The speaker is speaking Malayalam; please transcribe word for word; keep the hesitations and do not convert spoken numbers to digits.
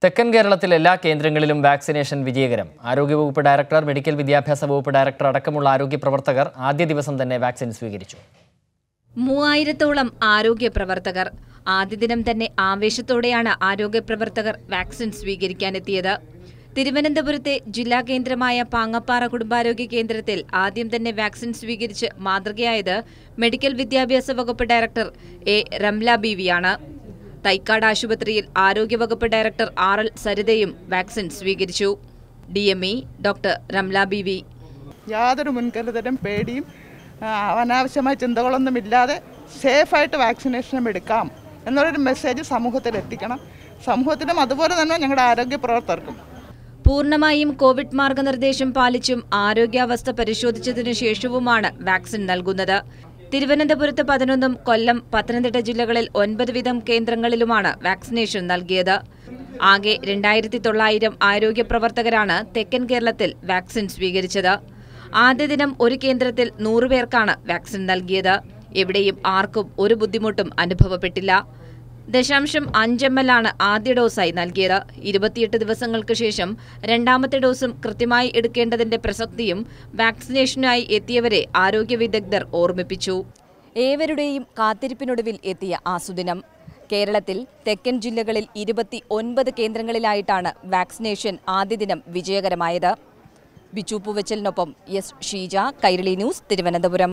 തെക്കൻ കേരളത്തിൽ എല്ലാ കേന്ദ്രങ്ങളിലും വാക്സിനേഷൻ വിജയകരം. ആരോഗ്യവകുപ്പ് ഡയറക്ടർ, മെഡിക്കൽ വിദ്യാഭ്യാസ വകുപ്പ് ഡയറക്ടർ അടക്കമുള്ള ആരോഗ്യ പ്രവർത്തകർ ആദ്യ ദിവസം തന്നെ വാക്സിൻ സ്വീകരിച്ചു. മൂവായിരത്തോളം ആരോഗ്യ പ്രവർത്തകർ ആദ്യ ദിനം തന്നെ ആവേശത്തോടെയാണ് ആരോഗ്യ പ്രവർത്തകർ വാക്സിൻ സ്വീകരിക്കാനെത്തിയത്. തിരുവനന്തപുരത്തെ ജില്ലാ കേന്ദ്രമായ പാങ്ങപ്പാറ കുടുംബാരോഗ്യ കേന്ദ്രത്തിൽ ആദ്യം തന്നെ വാക്സിൻ സ്വീകരിച്ച് മാതൃകയായത് മെഡിക്കൽ വിദ്യാഭ്യാസ വകുപ്പ് ഡയറക്ടർ എ രംല ബീവിയാണ്. തൈക്കാട് ആശുപത്രിയിൽ ആരോഗ്യവകുപ്പ് ഡയറക്ടർ ആർ എൽ സരിതയും വാക്സിൻ സ്വീകരിച്ചു. D M E doctor Ramla Beevi യാതൊരു മുൻകരുതലും പേടിയും അനാവശ്യമായ ചിന്തകളൊന്നുമില്ലാതെ സേഫായിട്ട് വാക്സിനേഷൻ എടുക്കാം എന്നുള്ളൊരു മെസ്സേജ് സമൂഹത്തിൽ എത്തിക്കണം. സമൂഹത്തിലും അതുപോലെ തന്നെ ഞങ്ങളുടെ ആരോഗ്യ പ്രവർത്തകർക്കും പൂർണ്ണമായും കോവിഡ് മാർഗനിർദ്ദേശം പാലിച്ചും ആരോഗ്യാവസ്ഥ പരിശോധിച്ചതിനു ശേഷവുമാണ് വാക്സിൻ നൽകുന്നത്. തിരുവനന്തപുരത്ത് പതിനൊന്നും കൊല്ലം, പത്തനംതിട്ട ജില്ലകളിൽ ഒൻപത് വീതം കേന്ദ്രങ്ങളിലുമാണ് വാക്സിനേഷൻ നൽകിയത്. ആകെ രണ്ടായിരത്തി തൊള്ളായിരം ആരോഗ്യ പ്രവർത്തകരാണ് തെക്കൻ കേരളത്തിൽ വാക്സിൻ സ്വീകരിച്ചത്. ആദ്യ ദിനം ഒരു കേന്ദ്രത്തിൽ നൂറുപേർക്കാണ് വാക്സിൻ നൽകിയത്. എവിടെയും ആർക്കും ഒരു ബുദ്ധിമുട്ടും അനുഭവപ്പെട്ടില്ല. ദശാംശം അഞ്ച് എം എൽ ആണ് ആദ്യ ഡോസായി നൽകിയത്. ഇരുപത്തിയെട്ട് ദിവസങ്ങൾക്ക് ശേഷം രണ്ടാമത്തെ ഡോസും കൃത്യമായി എടുക്കേണ്ടതിന്റെ പ്രസക്തിയും വാക്സിനേഷനായി എത്തിയവരെ ആരോഗ്യ വിദഗ്ധർ ഓർമ്മിപ്പിച്ചു. ഏവരുടെയും കാത്തിരിപ്പിനൊടുവിൽ എത്തിയ ആസുദിനം. കേരളത്തിൽ തെക്കൻ ജില്ലകളിൽ ഇരുപത്തി ഒൻപത് കേന്ദ്രങ്ങളിലായിട്ടാണ് വാക്സിനേഷൻ ആദ്യ ദിനം വിജയകരമായത്. ബിച്ചു പൂവച്ചലിനൊപ്പം എസ് ഷീജ, കൈരളി ന്യൂസ്, തിരുവനന്തപുരം.